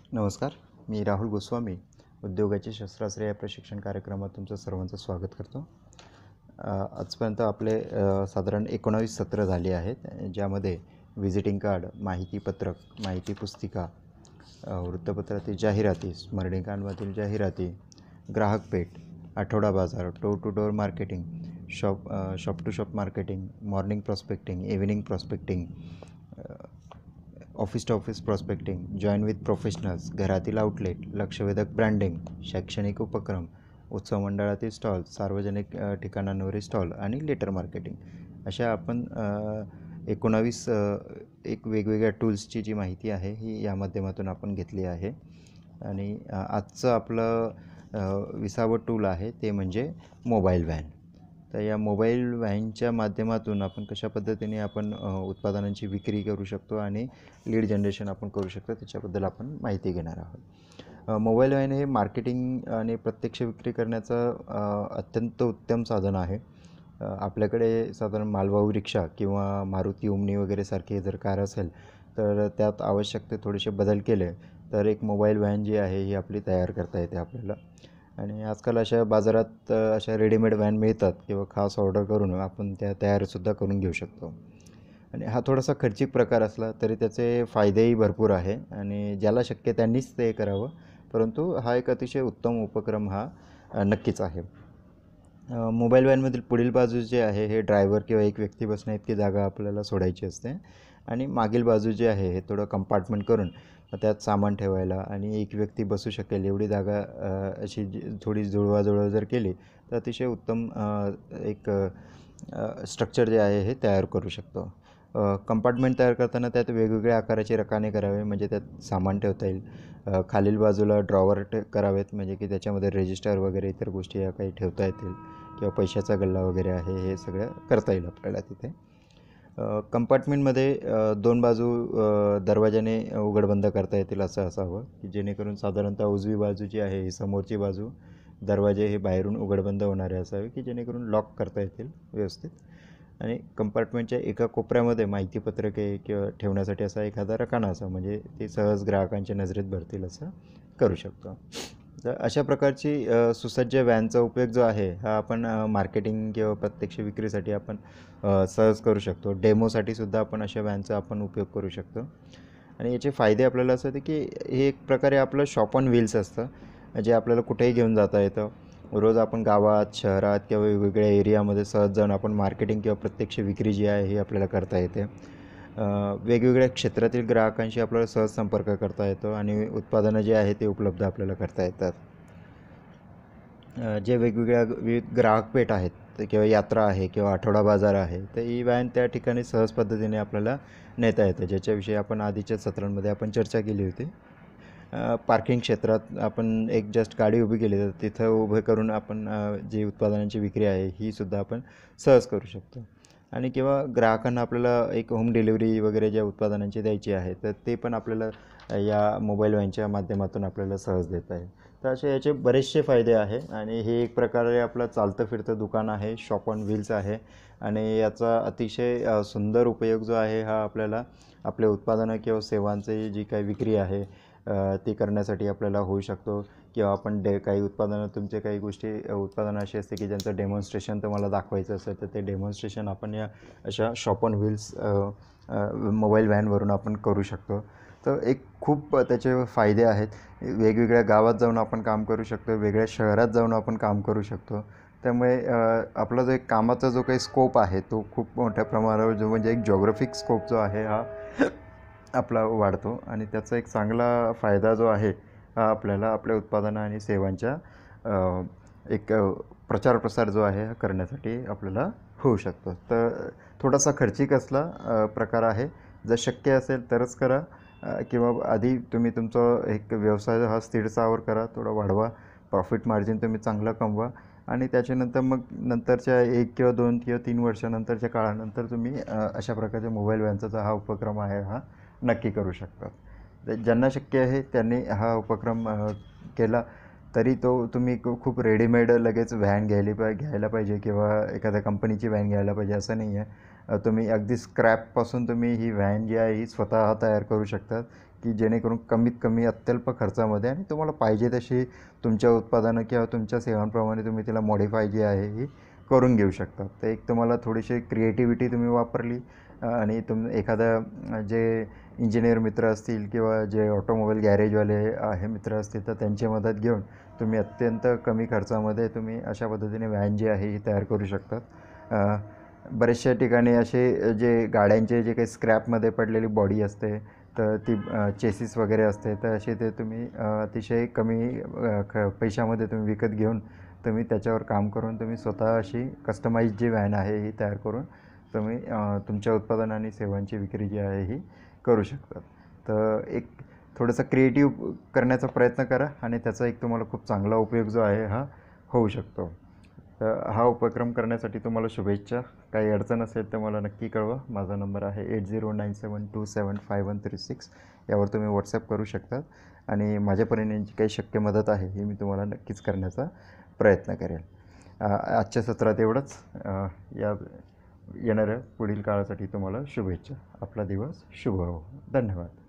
नमस्कार, मी राहुल गोस्वामी उद्योगाचे शस्त्रास्त्र या प्रशिक्षण कार्यक्रमात तुमचं सर्वांचं स्वागत करतो। आजपर्यंत आपले साधारण 19 सत्र झाले आहेत, ज्यामध्ये व्हिजिटिंग कार्ड, माहितीपत्रक, माहिती पुस्तिका, वृत्तपत्रातील जाहिराती, स्मरणिकांमधील जाहिराती, ग्राहक पेठ, आठवडा बाजार, door to door marketing, shop to shop marketing, morning prospecting, evening prospecting, office to office prospecting, join with professionals, घरातील आउटलेट, लक्षवेधक ब्रँडिंग, शैक्षणिक उपक्रम, उत्सव मंडळातील स्टॉल, सार्वजनिक ठिकाणांवरील स्टॉल आणि लेटर मार्केटिंग, अशा आपण 19 एक वेगवेगळ्या टूल्सची जी माहिती आहे ही या माध्यमातून आपण घेतली आहे। आणि आजचं आपलं 20वां टूल आहे ते म्हणजे मोबाईल व्हॅन। तर या मोबाईल व्हॅनच्या माध्यमातून आपण कशा पद्धतीने आपण उत्पादनांची विक्री करू शकतो आणि लीड जनरेशन आपण करू शकतो त्याच्याबद्दल आपण माहिती घेणार आहोत। मोबाईल व्हॅन हे मार्केटिंग आणि प्रत्यक्ष विक्री करण्याचं अत्यंत उत्तम साधन आहे। आपल्याकडे साधारण मालवाहू रिक्षा किंवा मारुती ओमनी वगैरे सारखे जर कार असेल तर त्यात आवश्यक ते थोडेसे बदल केले तर एक मोबाईल व्हॅन जी आहे ही आपली तयार करता येते आपल्याला। आणि आजकाल अशा बाजारात अशा रेडीमेड व्हॅन मिळतात किंवा खास ऑर्डर करून आपण त्या तयारसुद्धा करून घेऊ शकतो। आणि हा थोडासा खर्चिक प्रकार असला तरी त्याचे फायदेही भरपूर आहे आणि ज्याला शक्य त्यांनीच ते करावं, परंतु हा एक अतिशय उत्तम उपक्रम हा नक्कीच आहे। मोबाईल व्हॅनमधील पुढील बाजू जे आहे हे ड्रायव्हर किंवा एक व्यक्ती बसण्या इतकी जागा आपल्याला सोडायची असते आणि मागील बाजू जे आहे हे थोडं कंपार्टमेंट करून त्यात सामान ठेवायला आणि एक व्यक्ती बसू शकेल एवढी जागा अशी थोडी जुळवाजुळव जर केली तर अतिशय उत्तम एक स्ट्रक्चर जे आहे हे तयार करू शकतो। कंपार्टमेंट तयार करताना त्यात वेगवेगळ्या आकाराचे रकाने करावे म्हणजे त्यात सामान ठेवता येईल। खालील बाजूला ड्रॉवर करावेत म्हणजे की त्याच्यामध्ये रजिस्टर वगैरे इतर गोष्टी या काही ठेवता येतील किंवा पैशाचा गल्ला वगैरे आहे हे सगळं करता येईल आपल्याला तिथे। कंपार्टमेंटमध्ये दोन बाजू दरवाजाने उघडबंद करता येतील असं असावं की जेणेकरून साधारणतः उजवी बाजू जी आहे ही समोरची बाजू दरवाजे हे बाहेरून उघडबंद होणारे असावे की जेणेकरून लॉक करता येतील व्यवस्थित। आणि कंपार्टमेंटच्या एका कोपऱ्यामध्ये माहितीपत्रके किंवा ठेवण्यासाठी असा एखादा रकाना असा म्हणजे ते सहज ग्राहकांच्या नजरेत भरतील असं करू शकतो। तर अशा प्रकारची सुसज्ज व्हॅनचा उपयोग जो आहे हा आपण मार्केटिंग किंवा प्रत्यक्ष विक्रीसाठी आपण सहज करू शकतो। डेमोसाठी सुद्धा आपण अशा व्हॅनचा आपण उपयोग करू शकतो। आणि याचे फायदे आपल्याला असं होते की हे एक प्रकारे आपलं शॉप ऑन व्हील्स असतं जे आपल्याला कुठेही घेऊन जाता येतं। रोज आपण गावात, शहरात किंवा वेगवेगळ्या एरियामध्ये सहज जाऊन आपण मार्केटिंग किंवा प्रत्यक्ष विक्री जी आहे ही आपल्याला करता येते। वेगवेगळ्या क्षेत्रातील ग्राहकांशी आपल्याला सहज संपर्क करता येतो आणि उत्पादनं जे आहे ते उपलब्ध आपल्याला करता येतात। जे वेगवेगळ्या विविध ग्राहक पेठ आहेत किंवा यात्रा आहे किंवा आठवडा बाजार आहे तर ही व्हॅन त्या ठिकाणी सहज पद्धतीने आपल्याला नेता येते, ज्याच्याविषयी आपण आधीच्या सत्रांमध्ये आपण चर्चा केली होती। पार्किंग क्षेत्रात आपण एक जस्ट गाडी उभी केली तर तिथं उभं करून आपण जी उत्पादनांची विक्री आहे ही सुद्धा आपण सहज करू शकतो। आणि किंवा ग्राहकांना आपल्याला एक होम डिलिव्हरी वगैरे ज्या उत्पादनांची द्यायची आहे तर ते पण आपल्याला या मोबाईल व्हॅनच्या माध्यमातून आपल्याला सहज देता येईल। तर असे याचे बरेचसे फायदे आहे आणि हे एक प्रकारे आपलं चालतं फिरतं दुकान आहे, शॉप ऑन व्हील्स आहे आणि याचा अतिशय सुंदर उपयोग जो आहे हा आपल्याला आपले उत्पादनं किंवा सेवांची जी काही विक्री आहे ती करण्यासाठी आपल्याला होऊ शकतो। किंवा आपण काही उत्पादनं तुमचे काही गोष्टी उत्पादनं अशी असते की ज्यांचं डेमॉन्स्ट्रेशन तुम्हाला दाखवायचं असेल तर ते डेमॉन्स्ट्रेशन आपण या अशा शॉप ऑन व्हील्स मोबाईल व्हॅनवरून आपण करू शकतो। तर एक खूप त्याचे फायदे आहेत। वेगवेगळ्या गावात जाऊन आपण काम करू शकतो, वेगळ्या शहरात जाऊन आपण काम करू शकतो। त्यामुळे आपला जो एक कामाचा जो काही स्कोप आहे तो खूप मोठ्या प्रमाणावर जो म्हणजे एक जॉग्राफिक स्कोप जो आहे हा आपला वाढतो आणि त्याचा एक चांगला फायदा जो आहे हा आपल्याला आपल्या उत्पादनं आणि सेवांच्या एक प्रचार प्रसार जो आहे हा करण्यासाठी आपल्याला होऊ शकतो। तर थोडासा खर्चिक असला प्रकार आहे, जर शक्य असेल तरच करा किंवा आधी तुम्ही तुमचा एक व्यवसाय हा स्थिरस्थावर करा, थोडा वाढवा, प्रॉफिट मार्जिन तुम्ही चांगलं कमवा आणि त्याच्यानंतर मग नंतरच्या 1 किंवा 2 किंवा 3 वर्षानंतरच्या काळानंतर तुम्ही अशा प्रकारच्या मोबाईल व्हॅनचा हा उपक्रम आहे हा नक्की करू शकतात। ज्यांना शक्य आहे त्यांनी हा उपक्रम केला तरी तो तुम्ही खूप रेडीमेड लगेच व्हॅन घ्यायला पाहिजे किंवा एखाद्या कंपनीची व्हॅन घ्यायला पाहिजे असं नाही आहे. तुम्ही अगदी स्क्रॅपपासून तुम्ही ही व्हॅन जी आहे ही स्वतः तयार करू शकतात, की जेणेकरून कमीत कमी अत्यल्प खर्चामध्ये आणि तुम्हाला पाहिजे तशी तुमच्या उत्पादनं किंवा तुमच्या सेवांप्रमाणे तुम्ही तिला मॉडिफाय जी आहे ही करून घेऊ शकता. तर एक तुम्हाला थोडीशी क्रिएटिव्हिटी तुम्ही वापरली आणि एखादा जे इंजिनियर मित्र असतील किंवा जे ऑटोमोबाईल गॅरेजवाले आहे मित्र असतील तर त्यांची मदत घेऊन तुम्ही अत्यंत कमी खर्चामध्ये तुम्ही अशा पद्धतीने व्हॅन जी आहे ही तयार करू शकतात. बऱ्याचशा ठिकाणी असे जे गाड्यांचे जे काही स्क्रॅपमध्ये पडलेली बॉडी असते तर ती चेसिस वगैरे असते तर असे ते तुम्ही अतिशय कमी पैशामध्ये तुम्ही विकत घेऊन तुम्ही त्याच्यावर काम करून तुम्ही स्वतः अशी कस्टमाइज जी व्हॅन आहे ही तयार करून तुम्ही तुमच्या उत्पादन आणि सेवांची विक्री जी आहे ही करू शकतात. तर एक थोडंसं क्रिएटिव्ह करण्याचा प्रयत्न करा आणि त्याचा एक तुम्हाला खूप चांगला उपयोग जो आहे हा होऊ शकतो. तर हा उपक्रम करण्यासाठी तुम्हाला शुभेच्छा. काही अडचण असेल तर मला नक्की कळवा. माझा नंबर आहे 8097275136. यावर तुम्ही व्हॉट्सॲप करू शकतात आणि माझ्यापर्यंत जी काही शक्य मदत आहे ही मी तुम्हाला नक्कीच करण्याचा प्रयत्न करेन. आजच्या सत्रात एवढंच. या येणाऱ्या पुढील काळासाठी तुम्हाला शुभेच्छा. आपला दिवस शुभ हो. धन्यवाद.